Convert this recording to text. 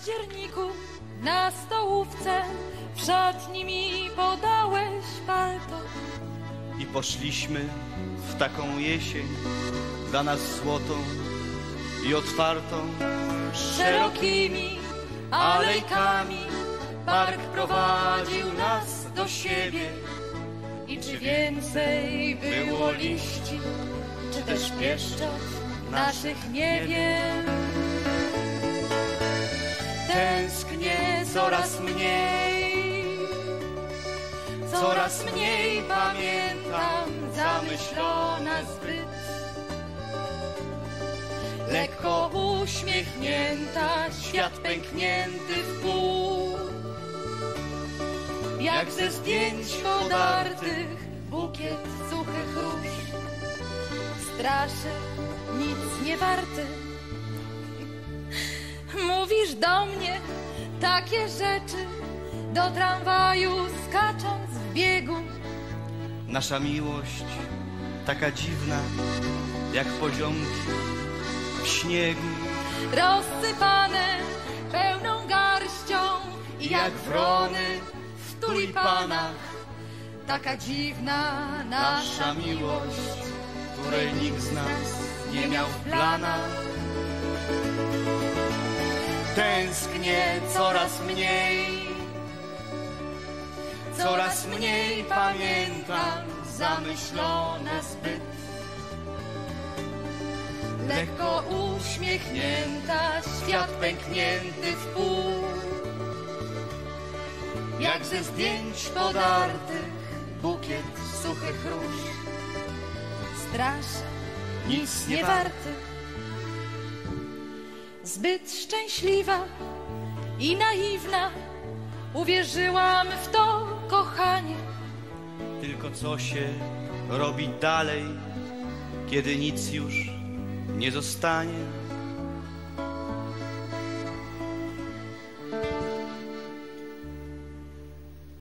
październiku na stołówce w szatni mi podałeś palto. I poszliśmy w taką jesień, dla nas złotą i otwartą, Szerokimi alejkami park prowadził nas do siebie. I czy więcej było liści, czy też pieszczot naszych, nie wiem. Tęsknię coraz mniej pamiętam, zamyślona zbyt. Lekko uśmiechnięta, świat pęknięty w pół. Jak ze zdjęć podartych bukiet suchych róż. Straszek, nic nie warty. Mówisz do mnie takie rzeczy, do tramwaju skacząc w biegu. Nasza miłość taka dziwna, jak poziomki w śniegu. Rozsypane pełną garścią i jak wrony w tulipanach. Taka dziwna nasza miłość, której nikt z nas nie miał w planach. Tęsknię coraz mniej pamiętam, zamyślona zbyt. Lekko uśmiechnięta, świat pęknięty w pół. Jak ze zdjęć podartych bukiet suchych róż. Straszny, nic nie warty. Zbyt szczęśliwa i naiwna, uwierzyłam w to kochanie. Tylko co się robi dalej, kiedy nic już nie zostanie?